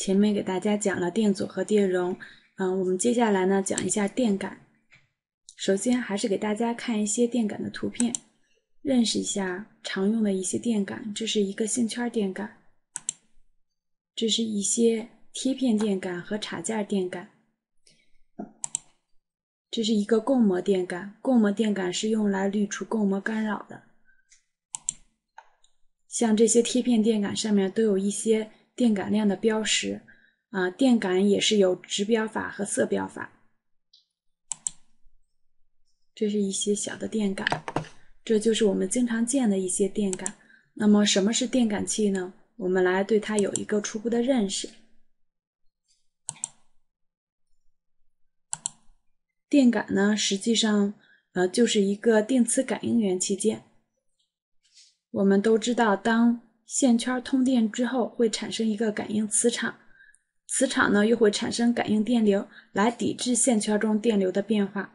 前面给大家讲了电阻和电容，我们接下来呢讲一下电感。首先还是给大家看一些电感的图片，认识一下常用的一些电感。这是一个线圈电感，这是一些贴片电感和插件电感，这是一个共膜电感。共膜电感是用来滤除共膜干扰的。像这些贴片电感上面都有一些电感量的标识，电感也是有直标法和色标法。这是一些小的电感，这就是我们经常见的一些电感。那么什么是电感器呢？我们来对它有一个初步的认识。电感呢，实际上就是一个电磁感应元器件。我们都知道，当线圈通电之后会产生一个感应磁场，磁场呢又会产生感应电流来抵制线圈中电流的变化。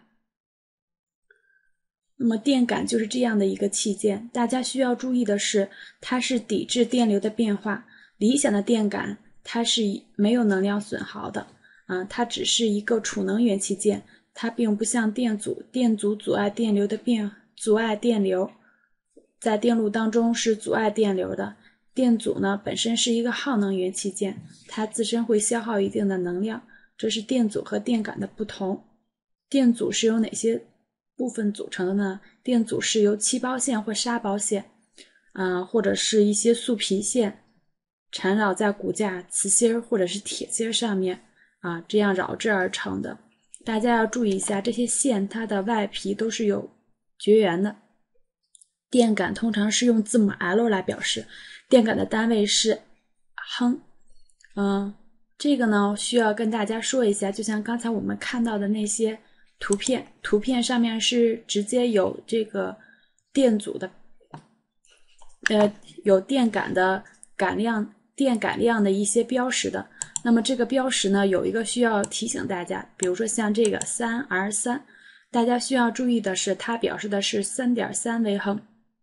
那么电感就是这样的一个器件，大家需要注意的是，它是抵制电流的变化。理想的电感它是没有能量损耗的，它只是一个储能元器件，它并不像电阻，电阻阻碍电流的阻碍电流，在电路当中是阻碍电流的。电阻呢本身是一个耗能元器件，它自身会消耗一定的能量，这是电阻和电感的不同。电阻是由哪些部分组成的呢？电阻是由气包线或砂包线，或者是一些素皮线缠绕在骨架、磁芯或者是铁芯上面，这样绕制而成的。大家要注意一下，这些线它的外皮都是有绝缘的。电感通常是用字母 L 来表示，电感的单位是亨。这个呢需要跟大家说一下，就像刚才我们看到的那些图片上面是直接有这个电阻的，有电感的电感量的一些标识的。那么这个标识呢，有一个需要提醒大家，比如说像这个 3R3， 大家需要注意的是，它表示的是 3.3 微亨。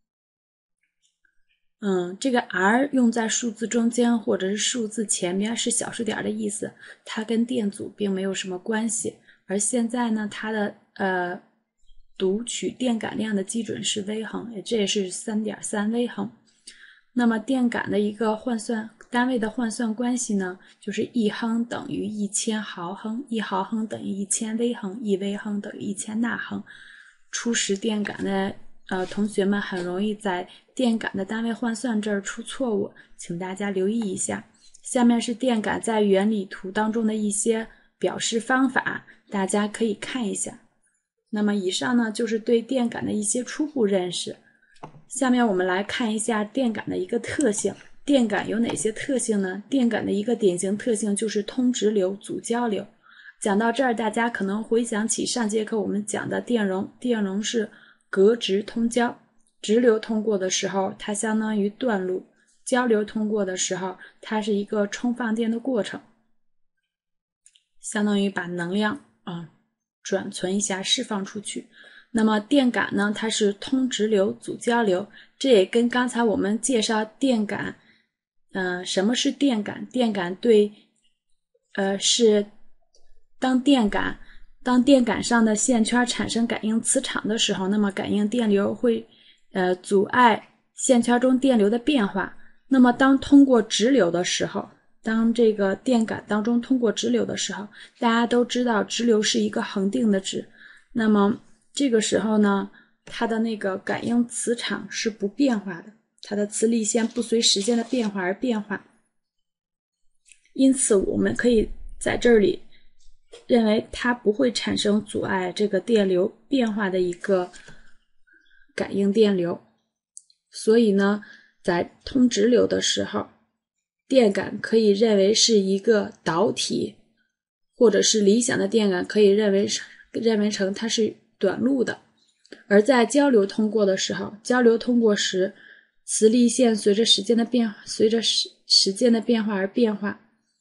这个 R 用在数字中间或者是数字前面是小数点的意思，它跟电阻并没有什么关系。而现在呢，它的读取电感量的基准是微亨，这也是 3.3 微亨。那么电感的一个单位的换算关系呢，就是1亨等于1000毫亨，1毫亨等于1000微亨，1微亨等于1000纳亨。初识电感的同学们很容易在电感的单位换算这儿出错误，请大家留意一下。下面是电感在原理图当中的一些表示方法，大家可以看一下。那么以上呢就是对电感的一些初步认识。下面我们来看一下电感的一个特性。电感有哪些特性呢？电感的一个典型特性就是通直流、阻交流。讲到这儿，大家可能回想起上节课我们讲的电容，电容是隔直通交，直流通过的时候它相当于断路，交流通过的时候它是一个充放电的过程，相当于把能量转存一下释放出去。那么电感呢，它是通直流、阻交流，这也跟刚才我们介绍电感什么是电感？电感对是当电感上的线圈产生感应磁场的时候，那么感应电流会阻碍线圈中电流的变化。那么当通过直流的时候，当这个电感当中通过直流的时候，大家都知道直流是一个恒定的值，那么这个时候呢，它的那个感应磁场是不变化的，它的磁力线不随时间的变化而变化。因此我们可以在这里认为它不会产生阻碍这个电流变化的一个感应电流。所以呢，在通直流的时候，电感可以认为是一个导体，或者是理想的电感可以认为成它是短路的。而在交流通过的时候，交流通过时，磁力线随着时间的变化而变化。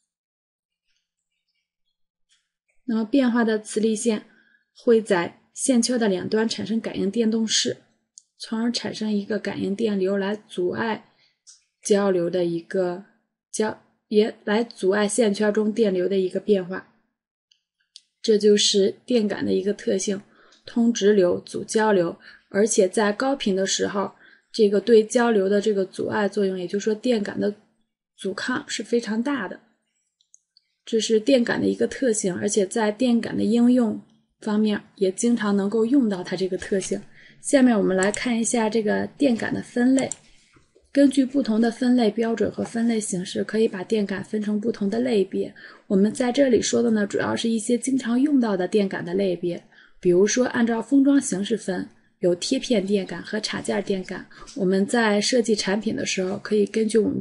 那么变化的磁力线会在线圈的两端产生感应电动势，从而产生一个感应电流来阻碍交流的一个也来阻碍线圈中电流的一个变化。这就是电感的一个特性，通直流，阻交流，而且在高频的时候，这个对交流的这个阻碍作用，也就是说电感的阻抗是非常大的。这是电感的一个特性，而且在电感的应用方面也经常能够用到它这个特性。下面我们来看一下这个电感的分类。根据不同的分类标准和分类形式，可以把电感分成不同的类别。我们在这里说的呢，主要是一些经常用到的电感的类别。比如说按照封装形式分，有贴片电感和插件电感。我们在设计产品的时候，可以根据我们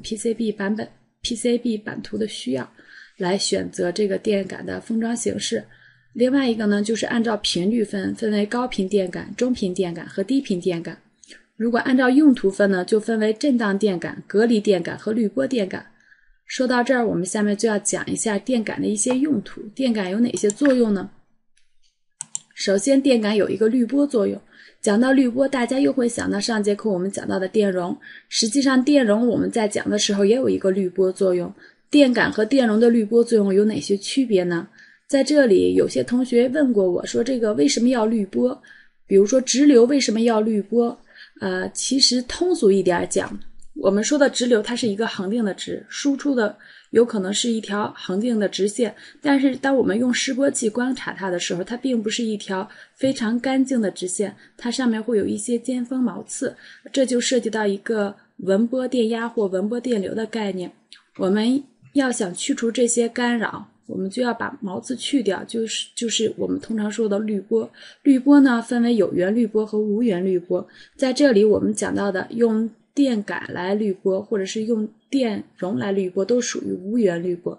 PCB 版图的需要来选择这个电感的封装形式。另外一个呢，就是按照频率分为高频电感、中频电感和低频电感。如果按照用途分呢，就分为震荡电感、隔离电感和滤波电感。说到这儿，我们下面就要讲一下电感的一些用途。电感有哪些作用呢？首先，电感有一个滤波作用。讲到滤波，大家又会想到上节课我们讲到的电容。实际上，电容我们在讲的时候也有一个滤波作用。电感和电容的滤波作用有哪些区别呢？在这里，有些同学问过我说，这个为什么要滤波？比如说直流为什么要滤波？其实通俗一点讲，我们说的直流它是一个恒定的值，输出的有可能是一条恒定的直线，但是当我们用示波器观察它的时候，它并不是一条非常干净的直线，它上面会有一些尖锋毛刺，这就涉及到一个纹波电压或纹波电流的概念。我们要想去除这些干扰，我们就要把毛刺去掉，就是我们通常说的滤波。滤波呢，分为有源滤波和无源滤波。在这里我们讲到的用电感来滤波，或者是用电容来滤波，都属于无源滤波。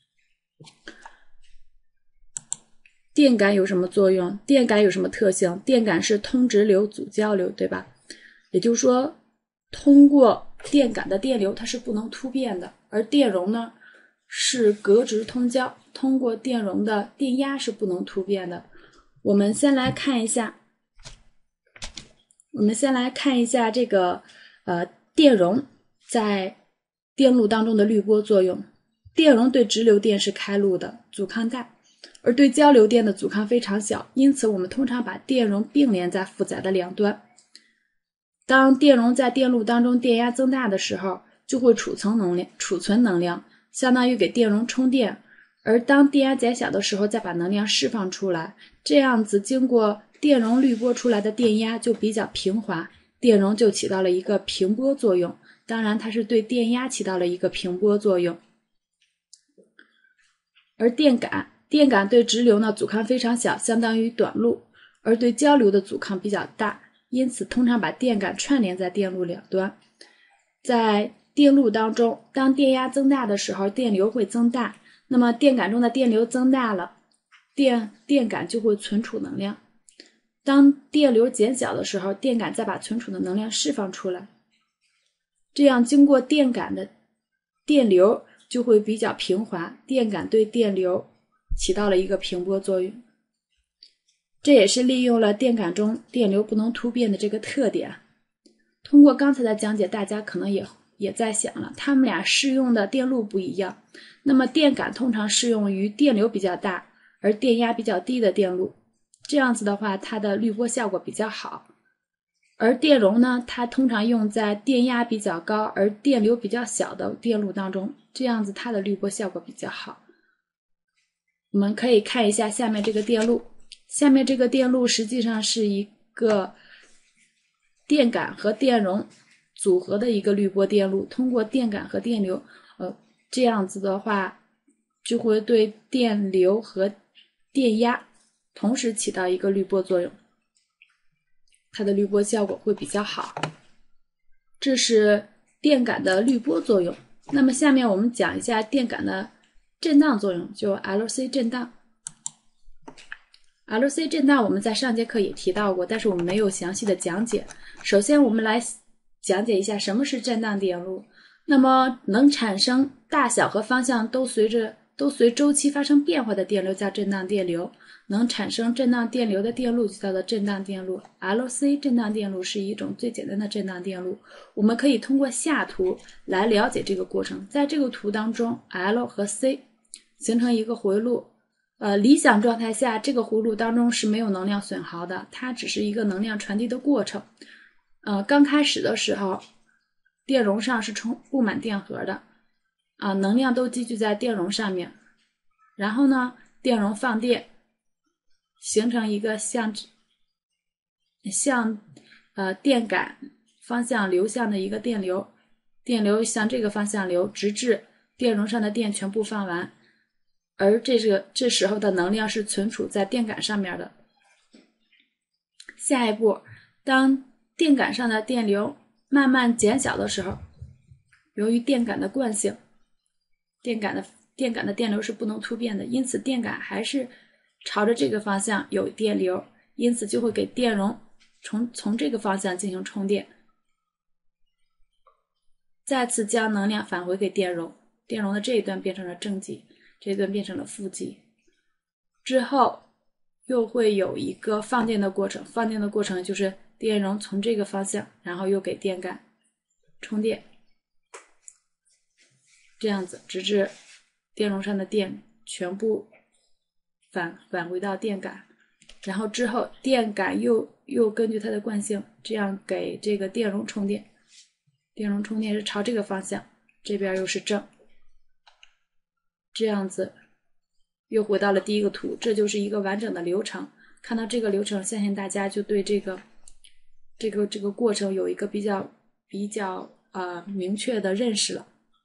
电感有什么作用？电感有什么特性？电感是通直流、阻交流，对吧？也就是说，通过电感的电流它是不能突变的，而电容呢是隔直通交，通过电容的电压是不能突变的。我们先来看一下这个电容在电路当中的滤波作用。电容对直流电是开路的，阻抗大，而对交流电的阻抗非常小，因此我们通常把电容并联在负载的两端。当电容在电路当中电压增大的时候，就会储存能量，相当于给电容充电，而当电压减小的时候再把能量释放出来，这样子经过电容滤波出来的电压就比较平滑，电容就起到了一个平波作用，当然它是对电压起到了一个平波作用。而电感对直流呢阻抗非常小，相当于短路，而对交流的阻抗比较大，因此通常把电感串联在电路两端。在电路当中，当电压增大的时候，电流会增大，那么电感中的电流增大了，电感就会存储能量。当电流减小的时候，电感再把存储的能量释放出来，这样经过电感的电流就会比较平滑，电感对电流起到了一个平波作用。这也是利用了电感中电流不能突变的这个特点。通过刚才的讲解，大家可能也在想了，它们俩适用的电路不一样。那么电感通常适用于电流比较大而电压比较低的电路，这样子的话它的滤波效果比较好。而电容呢，它通常用在电压比较高而电流比较小的电路当中，这样子它的滤波效果比较好。我们可以看一下下面这个电路，下面这个电路实际上是一个电感和电容组合的一个滤波电路，通过电感和电流这样子的话就会对电流和电压同时起到一个滤波作用，它的滤波效果会比较好。这是电感的滤波作用。那么下面我们讲一下电感的震荡作用，就 LC 震荡。LC 震荡我们在上节课也提到过，但是我们没有详细的讲解。首先我们来讲解一下什么是震荡电路。那么能产生大小和方向都随周期发生变化的电流叫震荡电流。 能产生震荡电流的电路就叫做震荡电路。LC 震荡电路是一种最简单的震荡电路。我们可以通过下图来了解这个过程。在这个图当中 ，L 和 C 形成一个回路。理想状态下，这个回路当中是没有能量损耗的，它只是一个能量传递的过程。刚开始的时候，电容上是布满电荷的，能量都积聚在电容上面。然后呢，电容放电，形成一个向电感方向流向的一个电流，电流向这个方向流，直至电容上的电全部放完。而这时候的能量是存储在电感上面的。下一步，当电感上的电流慢慢减小的时候，由于电感的惯性，电感的电流是不能突变的，因此电感还是朝着这个方向有电流，因此就会给电容从这个方向进行充电，再次将能量返回给电容，电容的这一端变成了正极，这一端变成了负极，之后又会有一个放电的过程，放电的过程就是电容从这个方向，然后又给电感充电，这样子直至电容上的电全部返回到电感，然后之后电感又根据它的惯性，这样给这个电容充电，电容充电是朝这个方向，这边又是正，这样子又回到了第一个图，这就是一个完整的流程。看到这个流程，相信大家就对这个过程有一个比较明确的认识了。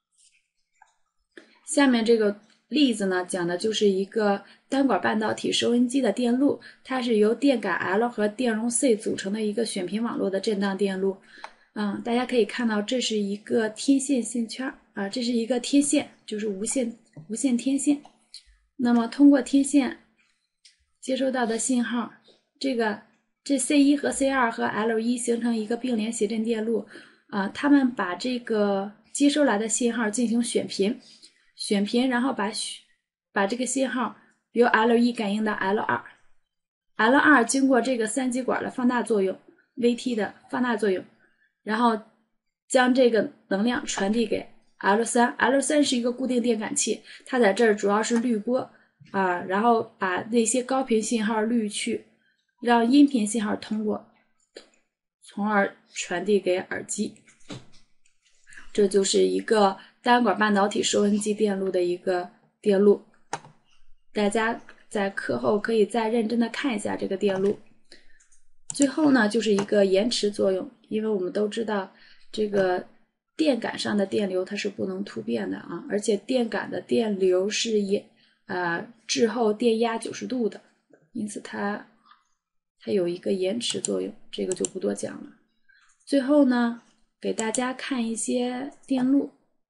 下面这个例子呢，讲的就是一个单管半导体收音机的电路，它是由电感 L 和电容 C 组成的一个选频网络的震荡电路。大家可以看到，这是一个天线线圈这是一个天线，就是无线天线。那么通过天线接收到的信号，这 C1 和 C2 和 L1 形成一个并联谐振电路它们把这个接收来的信号进行选频，然后把这个信号由 L1 感应到 L2 经过这个三极管的放大作用 VT 的放大作用，然后将这个能量传递给 L3 是一个固定电感器，它在这儿主要是滤波然后把那些高频信号滤去，让音频信号通过，从而传递给耳机。这就是一个单管半导体收音机电路的一个电路，大家在课后可以再认真的看一下这个电路。最后呢，就是一个延迟作用，因为我们都知道这个电感上的电流它是不能突变的而且电感的电流是滞后电压90度的，因此它有一个延迟作用，这个就不多讲了。最后呢，给大家看一些电路。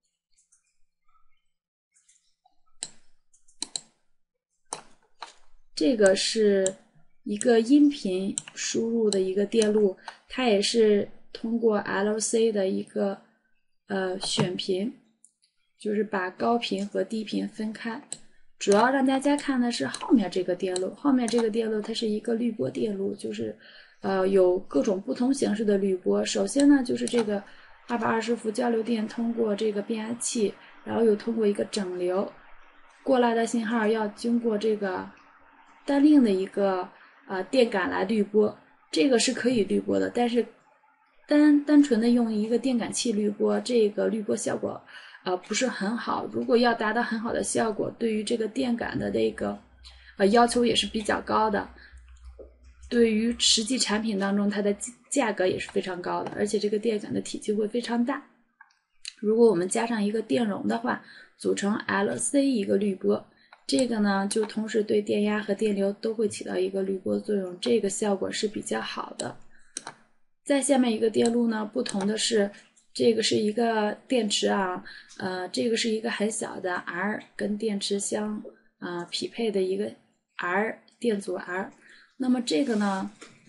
这个是一个音频输入的一个电路，它也是通过 LC 的一个选频，就是把高频和低频分开。主要让大家看的是后面这个电路，它是一个滤波电路，就是有各种不同形式的滤波。首先呢，就是这个220伏交流电通过这个变压器，然后又通过一个整流过来的信号，要经过这个单令的一个电感来滤波，这个是可以滤波的，但是单纯的用一个电感器滤波，这个滤波效果不是很好。如果要达到很好的效果，对于这个电感的这个要求也是比较高的，对于实际产品当中它的价格也是非常高的，而且这个电感的体积会非常大。如果我们加上一个电容的话，组成 LC 一个滤波，这个呢就同时对电压和电流都会起到一个滤波作用，这个效果是比较好的。再下面一个电路呢，不同的是这个是一个电池这个是一个很小的 R 跟电池相匹配的一个 R 电阻 R。那么这个呢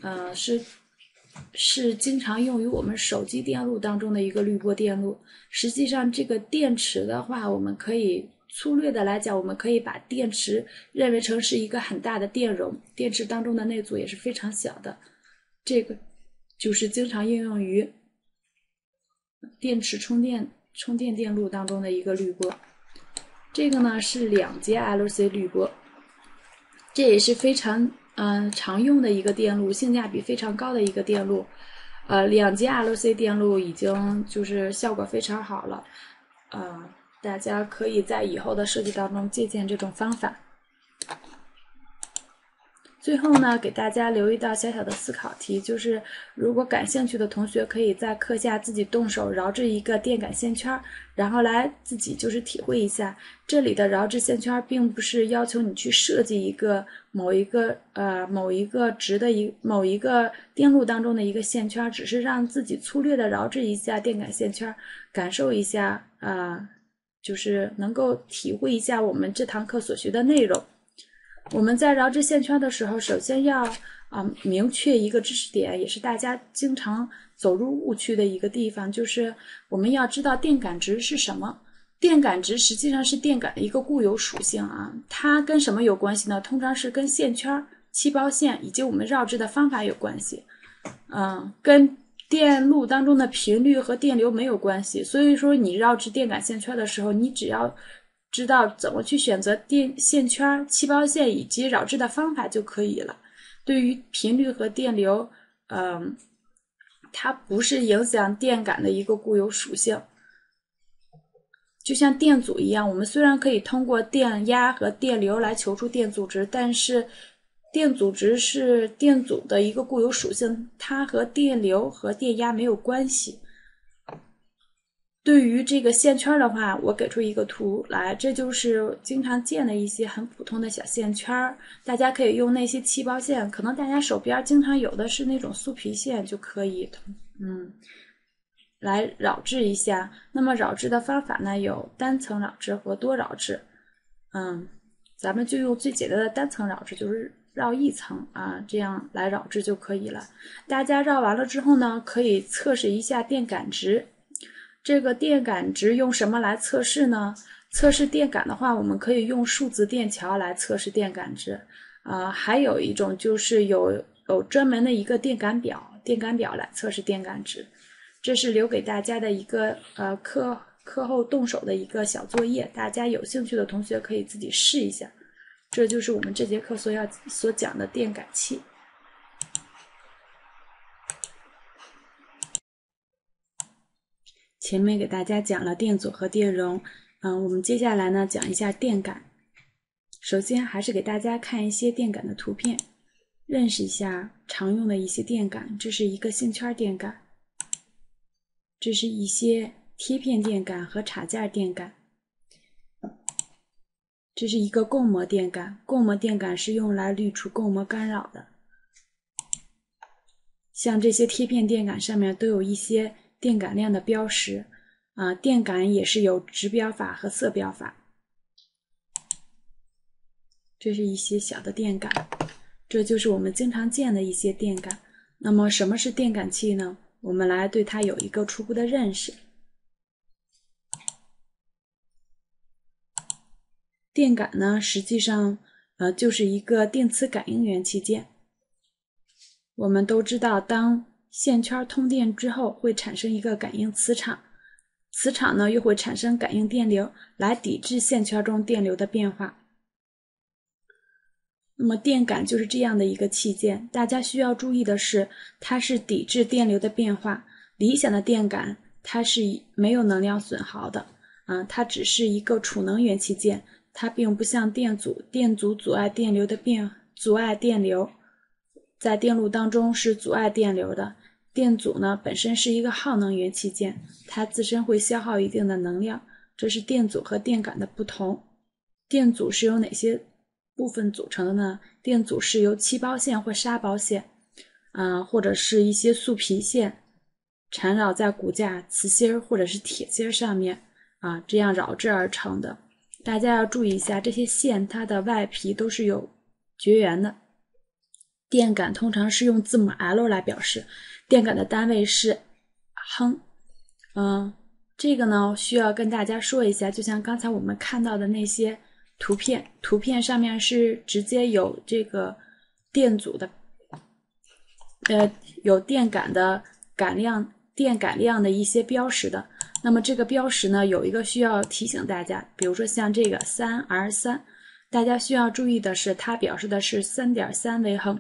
是经常用于我们手机电路当中的一个滤波电路。实际上这个电池的话，我们可以粗略的来讲，我们可以把电池认为成是一个很大的电容，电池当中的内阻也是非常小的。这个就是经常应用于电池充电电路当中的一个滤波。这个呢是2节 LC 滤波，这也是非常常用的一个电路，性价比非常高的一个电路。2节 LC 电路已经就是效果非常好了，大家可以在以后的设计当中借鉴这种方法。最后呢，给大家留一道小小的思考题，就是如果感兴趣的同学可以在课下自己动手绕制一个电感线圈，然后来自己就是体会一下，这里的绕制线圈并不是要求你去设计一个某一个电路当中的一个线圈，只是让自己粗略的绕制一下电感线圈，感受一下就是能够体会一下我们这堂课所学的内容。我们在绕制线圈的时候，首先要明确一个知识点，也是大家经常走入误区的一个地方，就是我们要知道电感值是什么。电感值实际上是电感的一个固有属性啊，它跟什么有关系呢？通常是跟线圈、气包线以及我们绕制的方法有关系，跟电路当中的频率和电流没有关系。所以说你绕制电感线圈的时候，你只要知道怎么去选择线圈、气包线以及绕制的方法就可以了。对于频率和电流，它不是影响电感的一个固有属性。就像电阻一样，我们虽然可以通过电压和电流来求出电阻值，但是电阻值是电阻的一个固有属性，它和电流和电压没有关系。对于这个线圈的话，我给出一个图来，这就是经常见的一些很普通的小线圈，大家可以用那些气包线，可能大家手边经常有的是那种酥皮线就可以来绕制一下。那么绕制的方法呢，有单层绕制和多绕制。咱们就用最简单的单层绕制，就是绕一层这样来绕制就可以了。大家绕完了之后呢，可以测试一下电感值。这个电感值用什么来测试呢？测试电感的话，我们可以用数字电桥来测试电感值。还有一种就是有专门的一个电感表来测试电感值。这是留给大家的一个课后动手的一个小作业，大家有兴趣的同学可以自己试一下。这就是我们这节课所讲的电感器。前面给大家讲了电阻和电容，我们接下来呢讲一下电感。首先还是给大家看一些电感的图片，认识一下常用的一些电感。这是一个线圈电感，这是一些贴片电感和插件电感，这是一个共膜电感，共膜电感是用来滤除共膜干扰的。像这些贴片电感上面都有一些电感量的标识，电感也是有直标法和色标法。这是一些小的电感，这就是我们经常见的一些电感。那么什么是电感器呢？我们来对它有一个初步的认识。电感呢，实际上就是一个电磁感应元器件。我们都知道，当线圈通电之后会产生一个感应磁场，磁场呢又会产生感应电流来抵制线圈中电流的变化。那么电感就是这样的一个器件，大家需要注意的是，它是抵制电流的变化。理想的电感它是没有能量损耗的，它只是一个储能元器件，它并不像电阻，电阻阻碍电流，在电路当中是阻碍电流的。电阻呢本身是一个耗能元器件，它自身会消耗一定的能量，这是电阻和电感的不同。电阻是由哪些部分组成的呢？电阻是由气包线或砂包线，或者是一些素皮线缠绕在骨架、磁芯或者是铁芯上面，这样绕制而成的。大家要注意一下，这些线它的外皮都是有绝缘的。电感通常是用字母 L 来表示，电感的单位是亨。 这个呢需要跟大家说一下，就像刚才我们看到的那些图片上面是直接有这个电阻的有电感量的一些标识的。那么这个标识呢有一个需要提醒大家，比如说像这个 3R3， 大家需要注意的是它表示的是 3.3 微亨。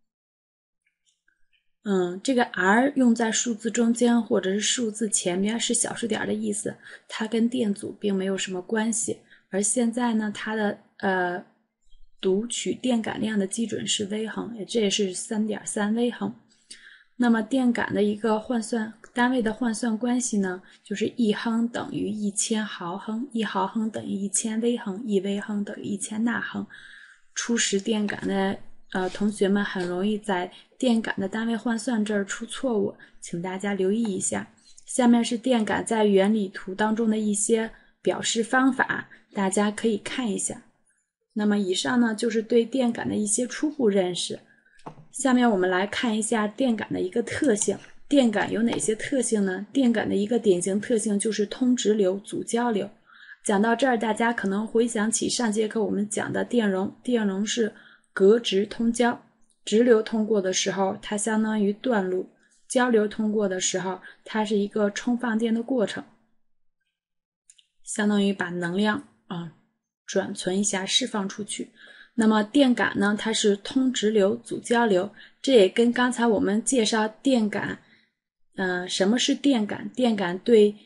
这个 R 用在数字中间或者是数字前面是小数点的意思，它跟电阻并没有什么关系。而现在呢，它的读取电感量的基准是微亨，这也是 3.3 微亨。那么电感的一个单位的换算关系呢，就是1亨等于1000毫亨，1毫亨等于1000微亨，1微亨等于1000纳亨。初识电感的同学们很容易在电感的单位换算这儿出错误，请大家留意一下。下面是电感在原理图当中的一些表示方法，大家可以看一下。那么以上呢就是对电感的一些初步认识。下面我们来看一下电感的一个特性。电感有哪些特性呢？电感的一个典型特性就是通直流、阻交流。讲到这儿，大家可能回想起上节课我们讲的电容，电容是隔直通交，直流通过的时候它相当于断路，交流通过的时候它是一个充放电的过程，相当于把能量转存一下释放出去。那么电感呢，它是通直流、阻交流，这也跟刚才我们介绍电感什么是电感？电感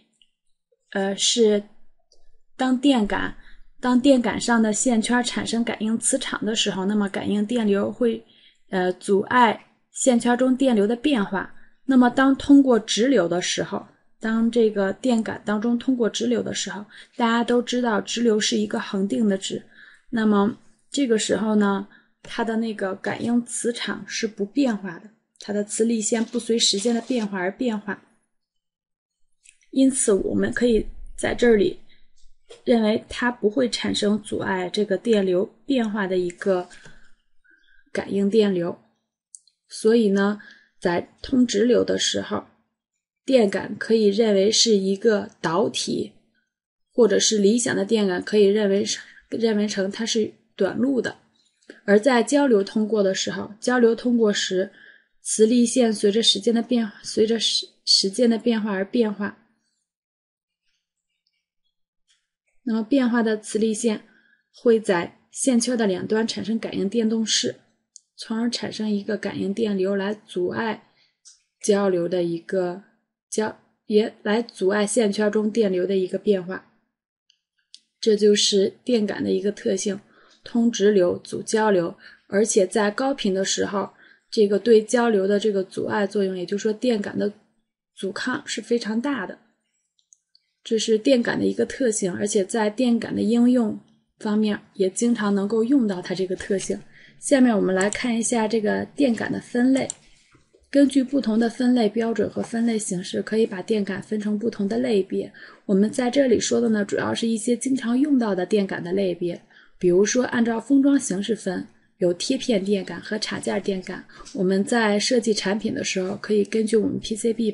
是当电感上的线圈产生感应磁场的时候，那么感应电流会阻碍线圈中电流的变化。那么当通过直流的时候，当这个电感当中通过直流的时候，大家都知道直流是一个恒定的值，那么这个时候呢，它的那个感应磁场是不变化的，它的磁力线不随时间的变化而变化。因此我们可以在这里认为它不会产生阻碍这个电流变化的一个感应电流。所以呢，在通直流的时候，电感可以认为是一个导体，或者是理想的电感可以认为成它是短路的。而在交流通过的时候，交流通过时，磁力线随着时间的变化而变化。那么变化的磁力线会在线圈的两端产生感应电动势，从而产生一个感应电流来阻碍交流的也来阻碍线圈中电流的一个变化。这就是电感的一个特性，通直流、阻交流，而且在高频的时候，这个对交流的这个阻碍作用，也就是说电感的阻抗是非常大的。这是电感的一个特性，而且在电感的应用方面也经常能够用到它这个特性。下面我们来看一下这个电感的分类。根据不同的分类标准和分类形式，可以把电感分成不同的类别。我们在这里说的呢，主要是一些经常用到的电感的类别。比如说按照封装形式分，有贴片电感和插件电感。我们在设计产品的时候，可以根据我们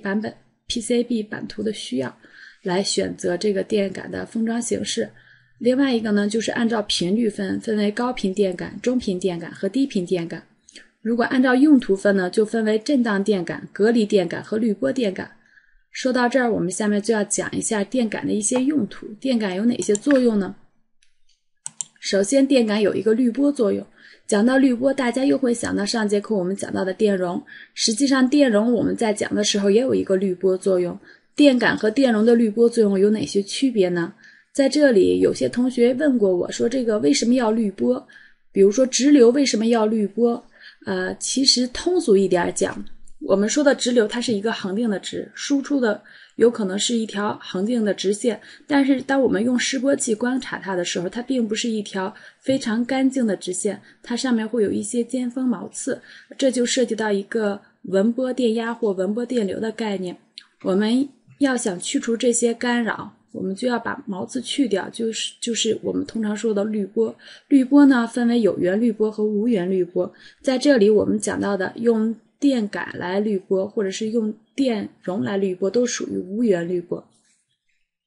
PCB 版图的需要来选择这个电感的封装形式。另外一个呢，就是按照频率分为高频电感、中频电感和低频电感。如果按照用途分呢，就分为震荡电感、隔离电感和滤波电感。说到这儿，我们下面就要讲一下电感的一些用途。电感有哪些作用呢？首先，电感有一个滤波作用。讲到滤波，大家又会想到上节课我们讲到的电容。实际上，电容我们在讲的时候也有一个滤波作用。电感和电容的滤波作用有哪些区别呢？在这里，有些同学问过我说，这个为什么要滤波？比如说直流为什么要滤波？其实通俗一点讲，我们说的直流它是一个恒定的值，输出的有可能是一条恒定的直线，但是当我们用示波器观察它的时候，它并不是一条非常干净的直线，它上面会有一些尖锋毛刺，这就涉及到一个纹波电压或纹波电流的概念。我们要想去除这些干扰，我们就要把毛刺去掉，就是我们通常说的滤波。滤波呢，分为有源滤波和无源滤波。在这里我们讲到的用电感来滤波，或者是用电容来滤波，都属于无源滤波。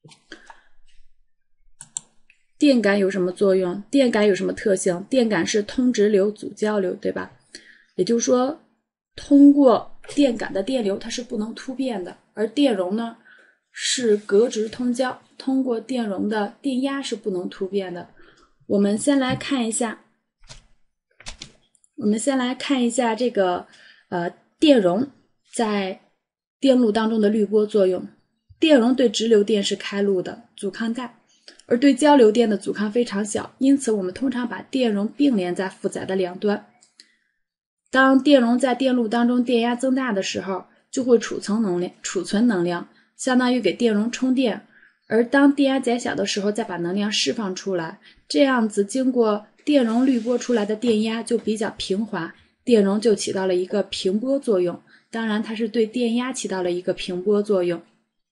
电感有什么作用？电感有什么特性？电感是通直流阻交流，对吧？也就是说，通过电感的电流它是不能突变的，而电容呢是隔直通交，通过电容的电压是不能突变的。我们先来看一下这个电容在电路当中的滤波作用。电容对直流电是开路的，阻抗大，而对交流电的阻抗非常小，因此我们通常把电容并联在负载的两端。当电容在电路当中电压增大的时候，就会储存能量，相当于给电容充电，而当电压减小的时候再把能量释放出来，这样子经过电容滤波出来的电压就比较平滑，电容就起到了一个平波作用，当然它是对电压起到了一个平波作用。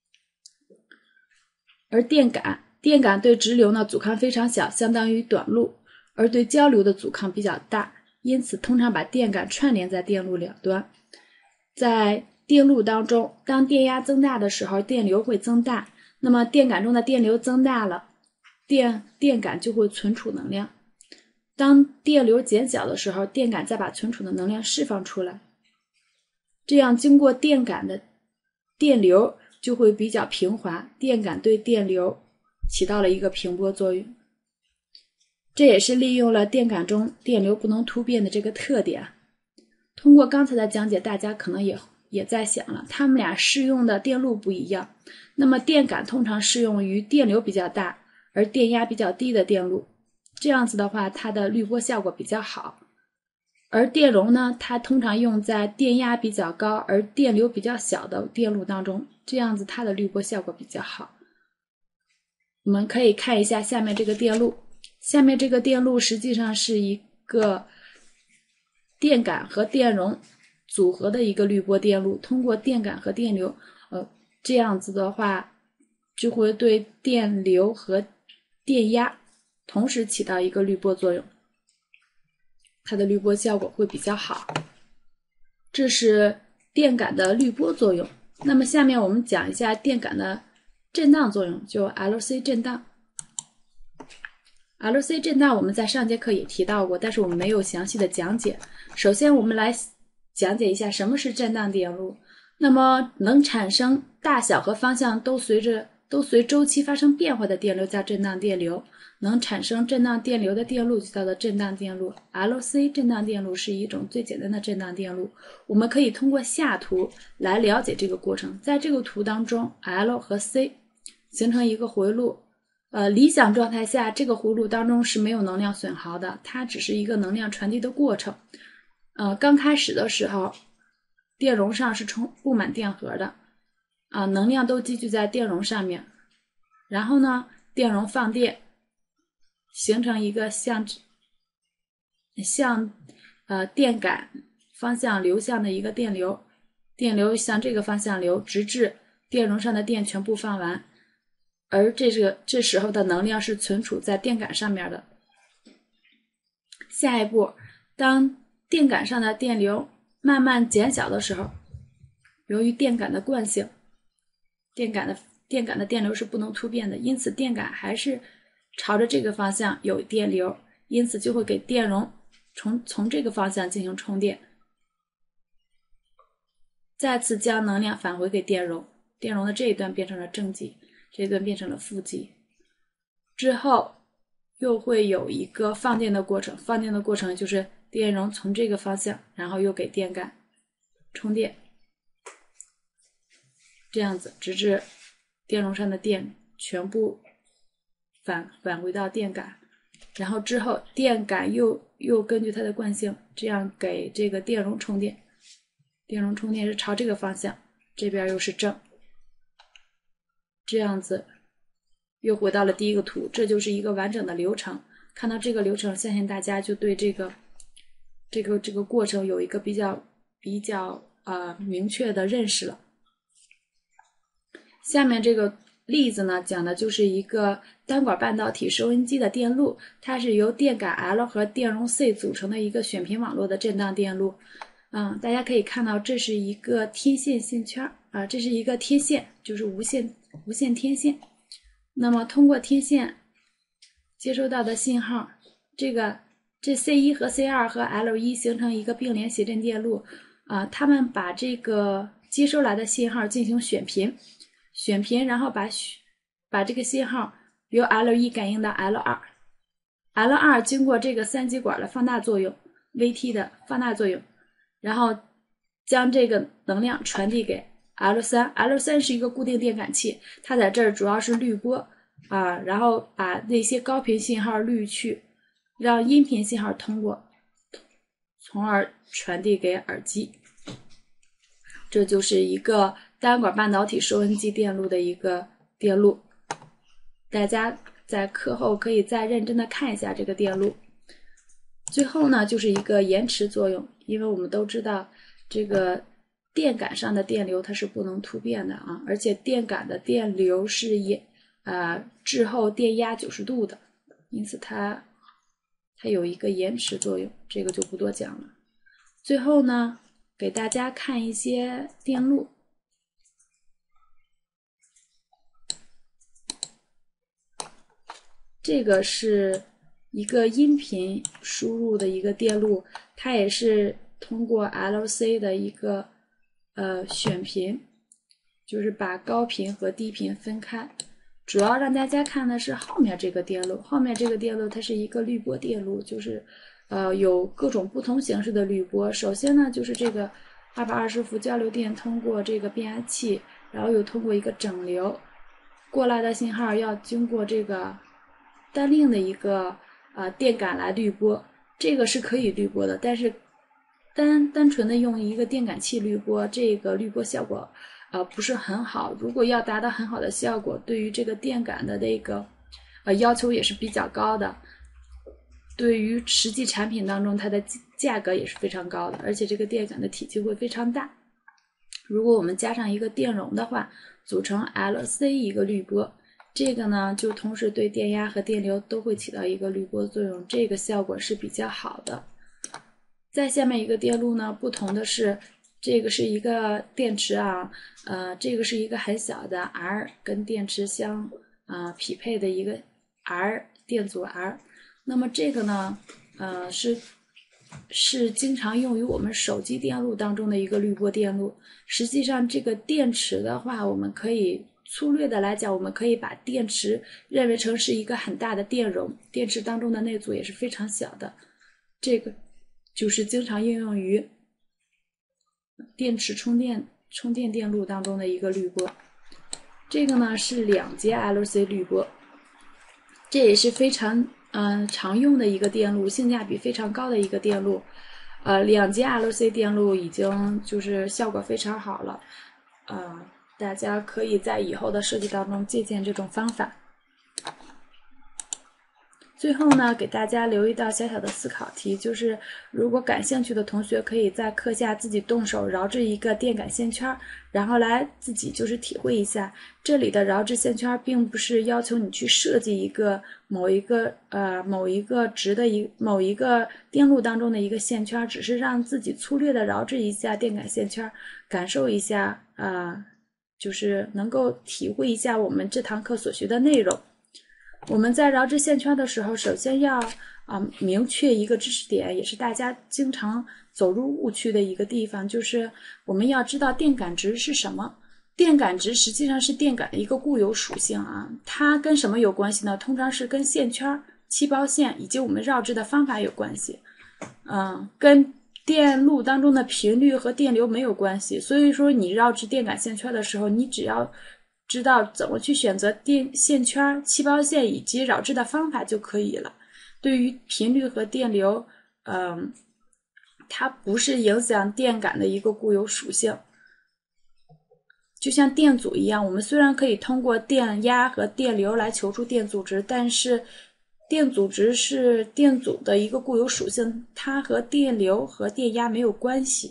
而电感对直流呢阻抗非常小，相当于短路，而对交流的阻抗比较大，因此通常把电感串联在电路两端。在电路当中，当电压增大的时候，电流会增大，那么电感中的电流增大了，电感就会存储能量。当电流减小的时候，电感再把存储的能量释放出来，这样经过电感的电流就会比较平滑，电感对电流起到了一个平波作用。这也是利用了电感中电流不能突变的这个特点。通过刚才的讲解，大家可能也在想了，它们俩适用的电路不一样。那么电感通常适用于电流比较大而电压比较低的电路，这样子的话它的滤波效果比较好。而电容呢，它通常用在电压比较高而电流比较小的电路当中，这样子它的滤波效果比较好。我们可以看一下下面这个电路，下面这个电路实际上是一个电感和电容组合的一个滤波电路，通过电感和电流，这样子的话就会对电流和电压同时起到一个滤波作用，它的滤波效果会比较好。这是电感的滤波作用。那么下面我们讲一下电感的震荡作用，就 LC 震荡。LC 震荡我们在上节课也提到过，但是我们没有详细的讲解。首先我们来讲解一下什么是震荡电路。那么能产生大小和方向都随周期发生变化的电流叫震荡电流，能产生震荡电流的电路就叫做震荡电路。LC 震荡电路是一种最简单的震荡电路，我们可以通过下图来了解这个过程。在这个图当中 L 和 C 形成一个回路，理想状态下这个回路当中是没有能量损耗的，它只是一个能量传递的过程。刚开始的时候电容上是布满电荷的，能量都积聚在电容上面，然后呢电容放电，形成一个向电感方向流向的一个电流，电流向这个方向流，直至电容上的电全部放完，而这时候的能量是存储在电感上面的。下一步，当电感上的电流慢慢减小的时候，由于电感的惯性，电感的电流是不能突变的，因此电感还是朝着这个方向有电流，因此就会给电容从这个方向进行充电，再次将能量返回给电容，电容的这一端变成了正极，这一端变成了负极，之后又会有一个放电的过程，放电的过程就是电容从这个方向，然后又给电感充电，这样子直至电容上的电全部返回到电感，然后之后电感又根据它的惯性，这样给这个电容充电，电容充电是朝这个方向，这边又是正，这样子又回到了第一个图，这就是一个完整的流程。看到这个流程，相信大家就对这个过程有一个比较明确的认识了。下面这个例子呢，讲的就是一个单管半导体收音机的电路，它是由电感 L 和电容 C 组成的一个选频网络的震荡电路。大家可以看到，这是一个天线线圈这是一个天线，就是无线天线。那么通过天线接收到的信号，这 C1 和 C2 和 L1 形成一个并联谐振电路，他们把这个接收来的信号进行选频，然后把这个信号由 L1 感应到 L2 经过这个三极管的放大作用 VT 的放大作用，然后将这个能量传递给 L3 是一个固定电感器，它在这儿主要是滤波然后把那些高频信号滤去，让音频信号通过，从而传递给耳机。这就是一个单管半导体收音机电路的一个电路，大家在课后可以再认真的看一下这个电路。最后呢，就是一个延迟作用，因为我们都知道这个电感上的电流它是不能突变的而且电感的电流是滞后电压90度的，因此它有一个延迟作用，这个就不多讲了。最后呢，给大家看一些电路。这个是一个音频输入的一个电路，它也是通过 LC 的一个选频，就是把高频和低频分开。主要让大家看的是后面这个电路，它是一个滤波电路，就是有各种不同形式的滤波。首先呢，就是这个220伏交流电通过这个变压器，然后又通过一个整流过来的信号，要经过这个单令的一个电感来滤波，这个是可以滤波的，但是单纯的用一个电感器滤波，这个滤波效果不是很好。如果要达到很好的效果，对于这个电感的这个要求也是比较高的，对于实际产品当中它的价格也是非常高的，而且这个电感的体积会非常大。如果我们加上一个电容的话，组成 LC 一个滤波，这个呢就同时对电压和电流都会起到一个滤波作用，这个效果是比较好的。在下面一个电路呢，不同的是这个是一个电池这个是一个很小的 R 跟电池相匹配的一个 R 电阻 R。那么这个呢是经常用于我们手机电路当中的一个滤波电路。实际上这个电池的话，我们可以粗略的来讲，我们可以把电池认为成是一个很大的电容，电池当中的内阻也是非常小的，这个就是经常应用于电池充电电路当中的一个滤波。这个呢是2节 LC 滤波，这也是非常常用的一个电路，性价比非常高的一个电路。2节 LC 电路已经就是效果非常好了，大家可以在以后的设计当中借鉴这种方法。最后呢，给大家留一道小小的思考题，就是如果感兴趣的同学可以在课下自己动手绕制一个电感线圈，然后来自己就是体会一下，这里的绕制线圈并不是要求你去设计一个某一个电路当中的一个线圈，只是让自己粗略的绕制一下电感线圈，感受一下就是能够体会一下我们这堂课所学的内容。我们在绕制线圈的时候，首先要明确一个知识点，也是大家经常走入误区的一个地方，就是我们要知道电感值是什么。电感值实际上是电感的一个固有属性它跟什么有关系呢？通常是跟线圈、气包线以及我们绕制的方法有关系，跟电路当中的频率和电流没有关系。所以说你绕制电感线圈的时候，你只要知道怎么去选择线圈、气包线以及绕制的方法就可以了。对于频率和电流，它不是影响电感的一个固有属性。就像电阻一样，我们虽然可以通过电压和电流来求出电阻值，但是电阻值是电阻的一个固有属性，它和电流和电压没有关系。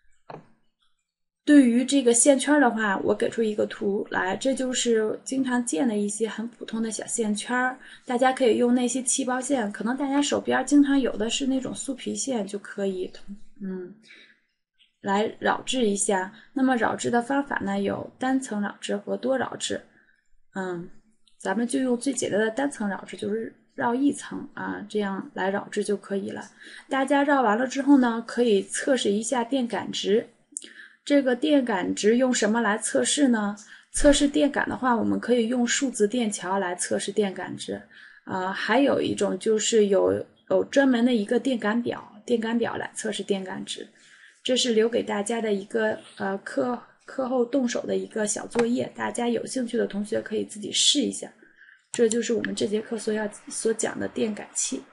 对于这个线圈的话，我给出一个图来，这就是经常见的一些很普通的小线圈，大家可以用那些气包线，可能大家手边经常有的是那种酥皮线，就可以来绕制一下。那么绕制的方法呢，有单层绕制和多绕制。咱们就用最简单的单层绕制，就是绕一层啊，这样来绕制就可以了。大家绕完了之后呢，可以测试一下电感值。这个电感值用什么来测试呢？测试电感的话，我们可以用数字电桥来测试电感值。还有一种就是有专门的一个电感表来测试电感值。这是留给大家的一个课后动手的一个小作业，大家有兴趣的同学可以自己试一下。这就是我们这节课所讲的电感器。